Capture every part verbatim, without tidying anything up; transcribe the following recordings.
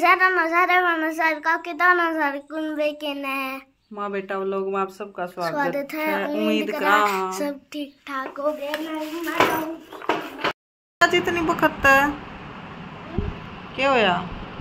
सारा नजारा नजर का कितना नजर कुनबे के ने माँ बेटा व्लॉग में आप सबका स्वागत, स्वागत है। है। उम्मीद करा करा सब ठीक ठाक हो गया। आज इतनी बखत है क्या होया?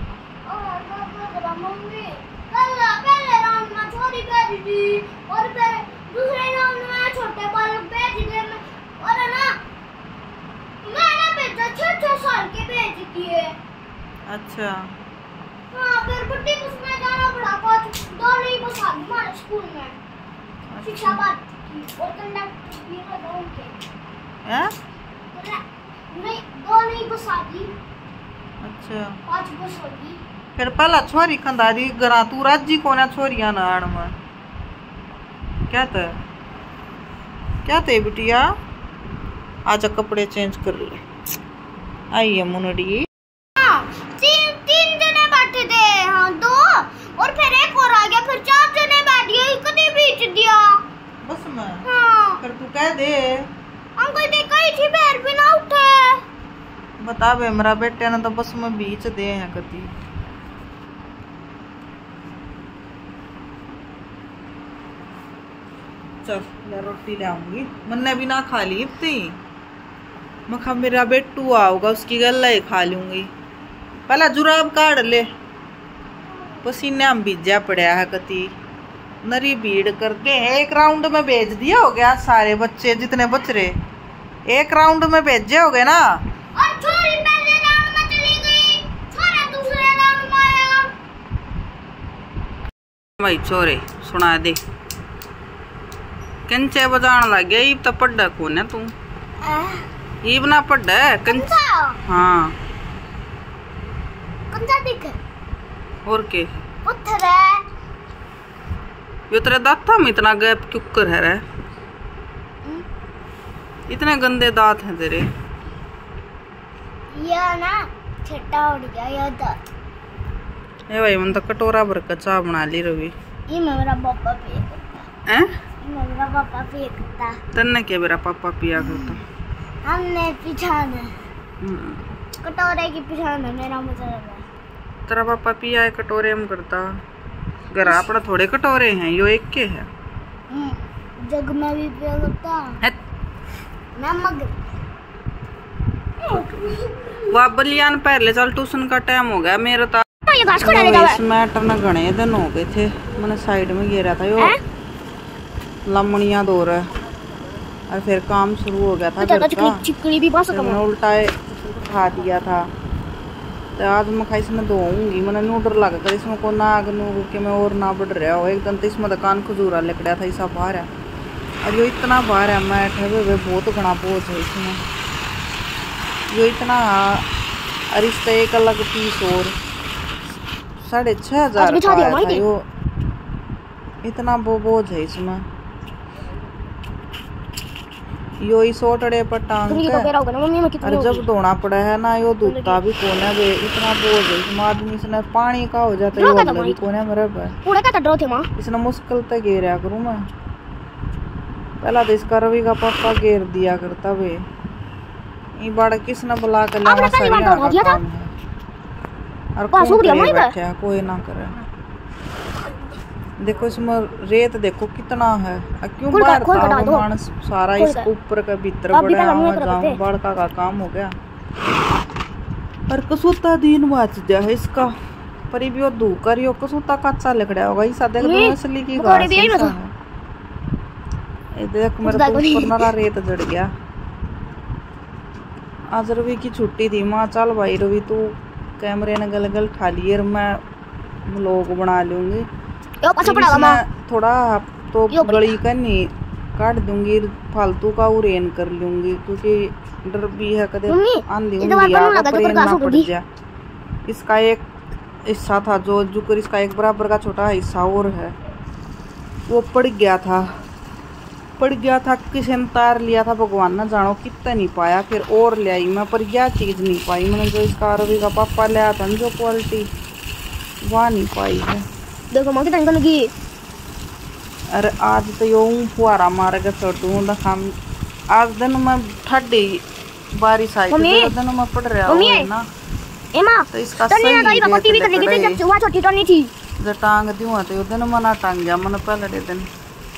मम्मी कल पहले राउंड में छोरी भेजी थी और फिर दूसरे राउंड में छोटे बालक भेज दिए और है ना मैंने भेजा छह छह साल के भेज दिए। अच्छा हाँ फिर बड़ी बस में जाना पड़ा कुछ दो नहीं बस आ हमारे स्कूल में शिक्षा बात की और कंडक्टर भी लगाऊं के हैं नहीं दो नहीं बस आ गई। अच्छा पांच बस होगी फिर पहला छोरी खंदारी गरा तू राजी कोना छोरिया ना आड़ में क्या थे क्या थे बिटिया? आज कपड़े चेंज कर ले आई है मुनड़ी। हाँ तीन तीन जने बैठे थे। हाँ दो और फिर एक और आ गया फिर चार जने बैठ गए कभी बीच दिया बस में। हाँ फिर तू कह दे अंकल ने कही थी पैर भी ना उठे बता बे मेरा बेटे ने तो बस में बीच दे हैं कभी। चल मैं रोटी ले आऊंगी मन्ने भी ना खा ली इतनी मखा मेरा बेटू आओगा उसकी गल्ला ही खा लूंगी। पहला जुराब काट ले पसीने हम बीजा पड़ा है कति नरी भीड़ करके एक राउंड में भेज दिया हो गया सारे बच्चे जितने बच रहे एक राउंड में भेजे हो गए ना। और छोरी पहले राउंड में चली गई छोरा दूसरे राउंड में आया। भाई छोरे सुना दे कंचे बजान लग गया इब तो पढ़ा कौन है तू? इब ना पढ़ा कंचा। हाँ कंचा दिख और के पत्थर है यो तेरे दांत में इतना गैप क्यों कर है रे? इतने गंदे दांत हैं तेरे। ये ना छट्टा उड़ गया ये दांत। ए भाई मन तो कटोरा भर का चाय बना ली रवि। ये मेरा पापा पिया करता हैं? ये मेरा पापा पिया करता। तन्ने के मेरा पापा पिया करता। हमने पिछाना कटोरे की पिछाना मेरा मतलब है। तेरा पापा पिया है कटोरे में करता घर अपना थोड़े कटोरे हैं यो एक के है जग में भी पिया करता है मैं मग वाह बलियान पहले चल ट्यूशन का टाइम हो गया मेरा तो ये घास को डाले जावे मैटर न घने दिन हो गए थे मैंने साइड में गिरा था यो लमणिया दो रहा और फिर काम शुरू हो गया था घर का चिकड़ी भी बस मैंने उल्टा खा दिया था तो आज मैं खाई इसमें धोऊंगी मैंने नूडर लगा कर इसमें को नाग नूग के मैं और ना बढ़ रहा हो एकदम तो इसमें दुकान खजूरा लिकड़ा था ऐसा बाहर है और यो इतना बाहर है मैं ठहरे हुए बहुत घना बोझ है इसमें यो इतना और इसका एक अलग पीस और साढ़े छः हजार का आया था यो इतना वो बोझ है इसमें यो ही सोटड़े पर टांग और जब धोना पड़ा है ना यो दूधता भी कौन है वे इतना बोझ है इसमें आदमी इसने पानी का हो जाता है यो भी कौन है मेरे पे इसने मुश्किल तक घेरा करूँ मैं पहला तो इसका रवि का पापा घेर दिया करता वे ये बड़ा किसने बुला कर लाना सरिया का काम है और कौन बैठा कोई ना करे। देखो इसमें रेत देखो कितना है क्यों बाहर मानस सारा इसके ऊपर का भीतर बड़ा जाऊं बड़का का काम हो गया पर कसूता दिन बाच जा है इसका पर भी धू कर यो कसूता कच्चा लकड़ा होगा इसा देख दो असली की घास है ये देख मेरे को ऊपर ना रेत जड़ गया। आज रवि की छुट्टी थी माँ चल भाई रवि तू कैमरे ने गल गल ठा लिए मैं व्लॉग बना लूंगी थोड़ा तो गली का नहीं काट दूंगी फालतू का उरेन कर लूंगी क्योंकि डर भी है कदे आंधी ना पड़ जाए। इसका एक हिस्सा था जो जुकर इसका एक बराबर का छोटा हिस्सा और है वो पड़ गया था पड़ गया था किसी ने तार लिया था भगवान ना जानो कितना नहीं पाया फिर और ले आई मैं पर यह चीज़ नहीं पाई मैंने जो इसका रवि का पापा लिया था जो क्वालिटी वह नहीं पाई है। देखो मां कितनी गंदगी अरे आज तो यो फुहारा मार के छोटू हम आज दिन में ठंडी बारिश आई दिन में पड़ रहा है ना ए मां तो इसका टन्नी ना सही तो ये टीवी कर लेगी थी जब वहां छोटी टन्नी थी जब टांग दियो तो उधर मना टांग गया मन पहले दे दिन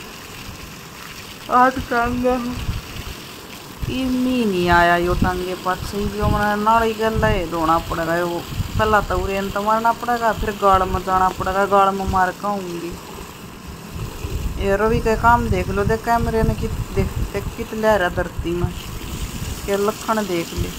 आज टांग गया इमी नहीं आया यो टांगे पास ही जो मना नाड़ी गल है धोना पड़ेगा वो पहला तो उरेन तो मारना पड़ेगा फिर गाड़ में जाना पड़ेगा गाड़ में मार खाऊंगी ये रवि का काम देख लो देख कैमरे ने कि देख देख कित लहरा धरती में के लखन देख ले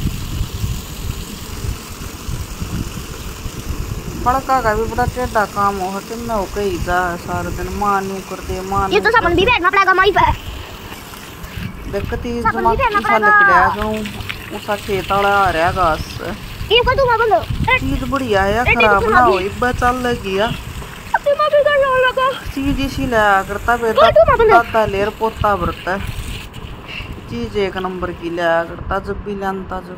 बड़का का भी बड़ा टेढ़ा काम हो कि मैं हो कहीं जा सारा दिन मानू कर दे मानू ये तो सामान भी बैठना पड़ेगा माई पे देखती जमा किसा लकड़िया जाऊं उसा खेत वाला आ रहा घास ये को दूंगा बंदो चीज बढ़िया है खराब ना हो इब्बा चल लगी है अपनी मां भी कर लगा चीज इसी लाया करता बेटा दादा लेर पोता भरता चीज एक नंबर की लाया करता जब भी लानता जो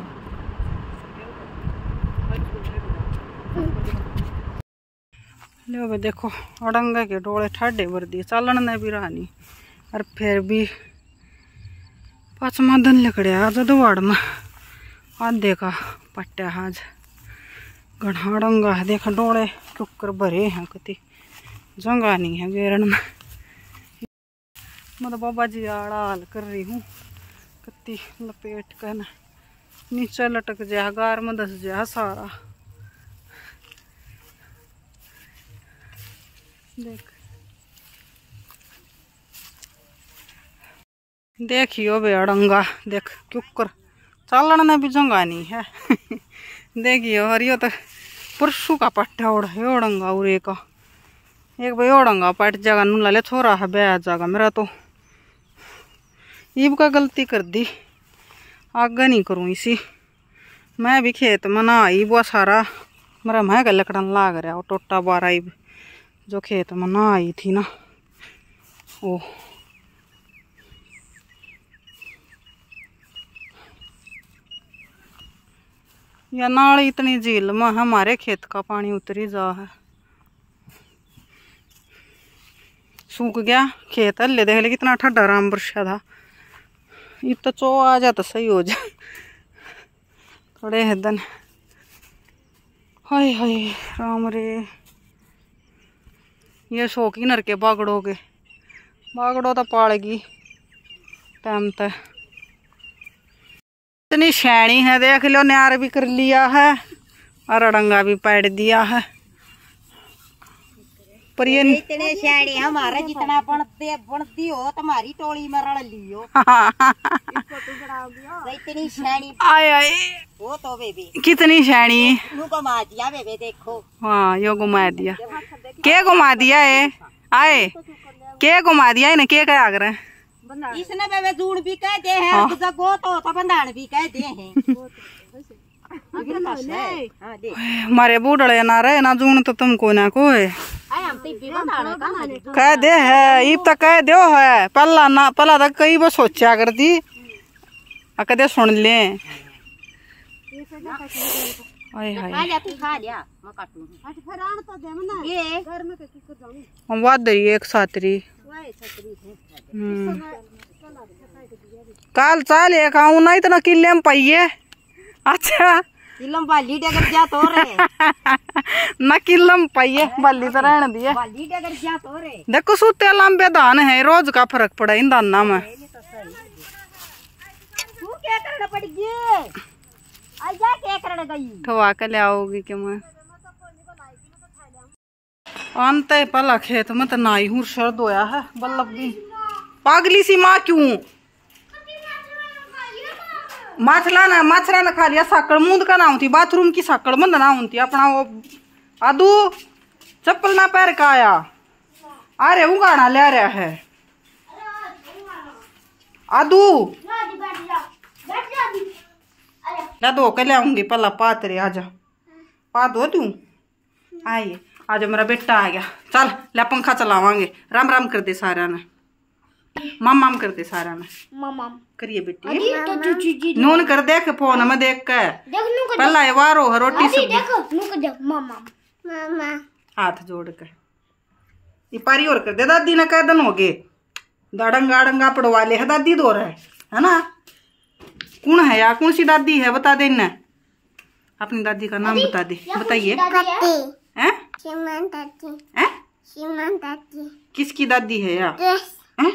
लो बे देखो अड़ंगा के डोले ठाडे भर दिए चालन ने भी रानी और फिर भी पाँचवा दिन लकड़िया आज दुआड़ में आधे का पट्टा आज घना अड़ंगा है देखा डोले कुकर भरे हैं कति जंगा नहीं है गेरन में मतलब बाबा जी आड़ा हाल कर रही हूँ कति लपेट कर ना नीचे लटक जा गार में दस जा सारा देख देखियो बे अड़ंगा देख कुकर चालन ने भी जंगा नहीं है देखियो हरियो तो परसू का पट्टा ओढ़ है अड़ंगा उरे का एक भाई अड़ंगा पट जाएगा नूला ले छोरा है ब्याह जाएगा मेरा तो ईब का गलती कर दी आगे नहीं करूँ इसी मैं भी खेत में ना आई वो सारा मेरा मैं का लकड़न लाग रहा वो टोटा बारा ईब जो खेत में ना आई थी ना ओ या नाल इतनी झील में हमारे खेत का पानी उतरी जा है सूख गया खेत हल्ले देख ले कितना ठंडा राम वर्षा था ये तो चो आ जा तो सही हो जाए थोड़े हदन हाय हाय राम रे ये शौकी नर के बागड़ोगे बागड़ो तो पालेगी टाइम तक इतनी शैनी है देख लो न्यार भी कर लिया है और अड़ंगा भी पैड दिया है पर ये इतने शैनी हमारा जितना बनते बनती हो तुम्हारी टोली में रड़ लियो इतनी शैनी आए आए वो तो बेबी कितनी शैनी नू घुमा दिया बेबे देखो हाँ यो घुमा दिया के घुमा दिया है आए के घुमा दिया है के क्या कर इसने बेबे जून भी कह दे हैं हाँ। जगो तो तो बंधान भी कह दे हैं मारे बूढ़े ना रहे ना जून तो तुमको ना को है कह दे है इब तक कह दो है पहला ना पहला तक कई बार सोचा कर दी कदे सुन ले वादरी एक सातरी काल चाल एक आऊ ना इतना किले में पाइये अच्छा किलम बाली डगर जा तो रे ना किलम पाइये बाली तो रहने दिए बाली डगर जा तो रे देखो सूते लंबे दान है रोज का फर्क पड़ा इन दाना में तू क्या करना पड़ेगी आजा क्या करने गई ठवा के ले आओगी कि मैं अंत पला खेत में तो नाई हूँ शर्द होया है बल्लभ भी पागली सी माँ क्यों माछला ना माछरा ना खा लिया साकड़ मूंद का ना होती बाथरूम की साकड़ बंद ना होती अपना वो आदू चप्पल ना पैर का आया अरे वो गाना ले रहा है आदू ला दो के ले आऊंगी पला पात रे आजा पा दो तू आइए आज मेरा बेटा आ गया चल ले पंखा चलावांगे राम राम कर दे सारा ने माम माम कर दे सारा ने मामा करिए बेटी नून कर देख फोन में देख के पहला ये वारो रोटी सब्जी मामा हाथ जोड़ के ये पारी और कर दे दादी ने कह दिन हो गए दाड़ंगा अड़ंगा पड़वा ले है दादी दो रहे है ना कौन है यार कौन सी दादी है बता देना अपनी दादी का नाम बता दे, बताइए। हैं? हैं? किसकी दादी है या? हैं?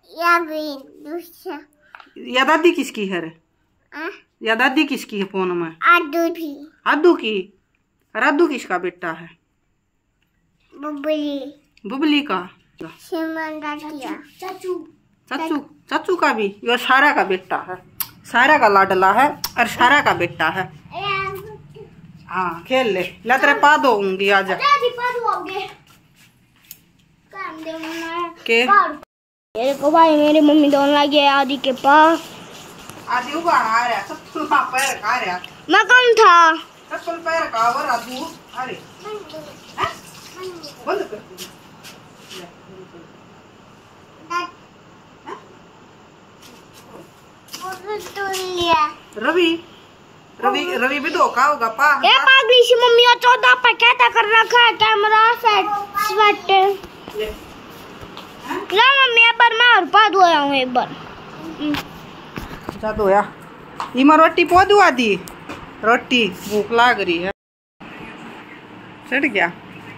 या दादी किसकी है रे? या दादी किसकी है फोन में? आदू की। आदू की? और आदू किसका बेटा है? बुबली। बुबली का? चाचू। चाचू चाचू का भी? ये सारा का बेटा है, सारा का लाडला है और सारा का बेटा है। हाँ खेल ले, ला तेरे पा दूंगी, आजा। के मेरे को भाई मेरी मम्मी दोनों लगी है आदि के पास। आदि उगा आ रहा, चप्पल वहाँ पैर का आ रहा। मैं कौन था? चप्पल पैर का और आदू अरे बंद कर दे। रवि रवि रवि भी धोखा होगा पा। ये पागली सी मम्मी और चौदह पे कहता कर रखा है कैमरा सेट स्वेट। ना मम्मी एक बार मैं और पा धोया हूँ एक बार। जा धोया। इमा रोटी पो दू आदि, रोटी भूख लाग रही है। चढ़ गया।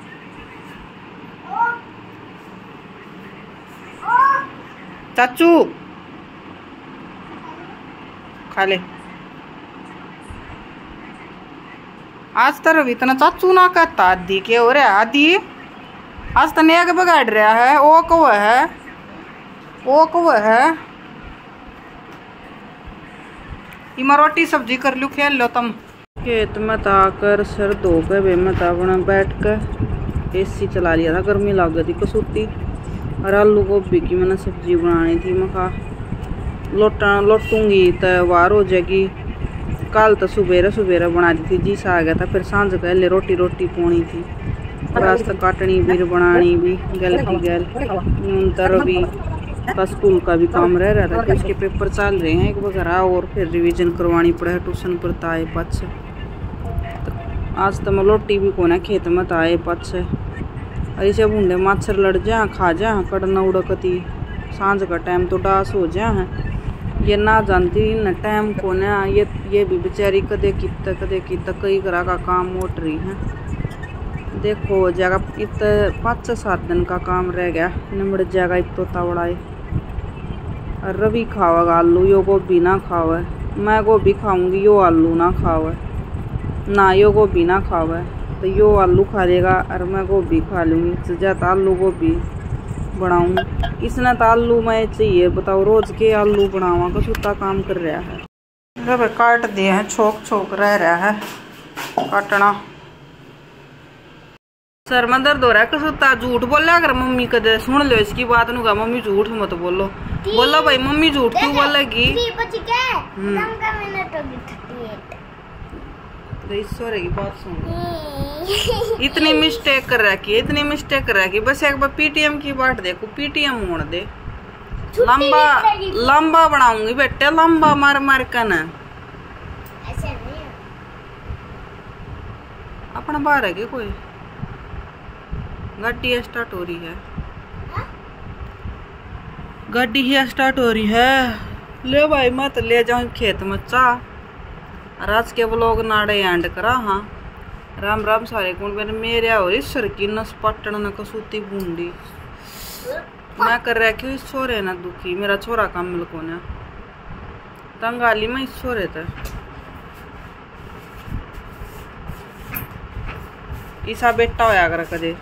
चाचू खा ले। आज तरफ इतना चाचू ना कहता आदि के हो रहा आदि, आज तने आगे बगाड़ रहा है। ओ को है, ओ को है। इमा रोटी सब्जी कर लू, खेल लो तुम। खेत में आकर सर धो के वे में अपना बैठ कर एसी चला लिया था, गर्मी लग गई थी कसूती। और आलू गोभी की मैंने सब्जी बनानी थी। मैं कहा लोटा लोटूंगी तो वार हो जाएगी। कल तो सुबेरे सुबेरे बना दी थी, जी सा आ गया था। फिर सांझ पहले रोटी रोटी पोनी थी, रास्ता काटनी भी बनानी भी गल की गल। तर भी का स्कूल का भी काम रह रहा था कि उसके पेपर चल रहे हैं एक वगैरह, और फिर रिवीजन करवानी पड़े ट्यूशन पर ताए पच। तो आज तो मैं लोटी भी कोना खेत में ताए पच। और इसे बूंदे मच्छर लड़ जा खा जा कड़ना उड़कती। सांझ का टाइम तो डास हो जा है। ये ना जानती न टाइम को ना, ये ये भी बेचारी कदे कित कदे कित कई तरह का काम मोट रही है। देखो जगह इत पाँच सात दिन का काम रह गया, निमड़ जाएगा इत तो तवड़ाए। और रवि खावेगा आलू, यो गोभी ना खावे। मैं गोभी खाऊंगी, यो आलू ना खावे। ना यो गोभी ना खावे तो यो आलू खा लेगा और मैं गोभी खा लूँगी। तो ज़्यादा आलू गोभी बनाऊँ, इसने तो आलू मैं चाहिए। बताओ रोज के आलू बनावा, कसूता काम कर रहा है। रब काट दिए हैं, छोक छोक रह रहा है काटना। सर में दर्द हो रहा है, कसूता झूठ बोला अगर मम्मी कदे सुन लो इसकी बात नु का। मम्मी झूठ मत बोलो, बोलो भाई मम्मी झूठ क्यों बोलेगी। ईश्वर की बात सुन। इतनी मिस्टेक कर रखी है, इतनी मिस्टेक कर रखी। बस एक बार पीटीएम की बात देखो, पीटीएम मोड़ दे। लंबा लंबा बनाऊंगी बेटे, लंबा मार मार कर ना। अपना बाहर है कि कोई गाड़ी स्टार्ट हो रही है, गाड़ी ही स्टार्ट हो रही है। ले भाई मत ले जाऊं खेत में चा। राज के ब्लॉग नाड़े एंड करा। हाँ राम राम सारे गुण मेरे मेरे और ईश्वर की नस पटन न कसूती बूंदी। मैं कर रहा क्यों इस छोरे ना दुखी, मेरा छोरा काम मिल को ना तंगाली में इस छोरे थे। ईसा बेटा होया कर कदे।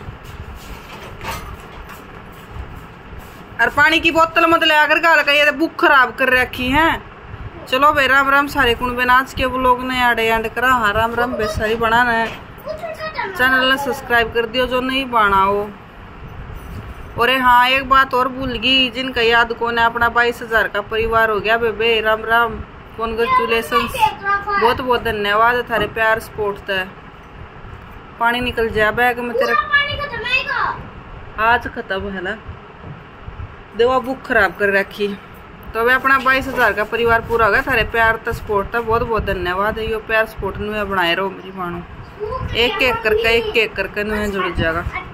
और पानी की बोतल मत ले आकर गाल का, ये बुक खराब कर रखी है। चलो भाई राम राम सारे कुण बेन, आज के व्लॉग ने आड़े एंड करा। हाँ राम राम बेसारी बनाना है, चैनल सब्सक्राइब कर दियो जो नहीं बनाओ। और हाँ एक बात और भूल गई, जिनका याद को ने अपना बाईस हजार का परिवार हो गया बेबे। राम राम कॉन्ग्रेचुलेशन, बहुत बहुत धन्यवाद थारे प्यार सपोर्ट था। पानी निकल जाए बैग में तेरा, आज खत्म है ना देवा बुक खराब कर रखी। तो वे अपना बाईस हजार का परिवार पूरा हो गया। थारे प्यार तो सपोर्ट था, बहुत बहुत धन्यवाद है। यो प्यार सपोर्ट में बनाए रहो मेरी मानो, एक एक करके एक एक करके जुड़ जाएगा।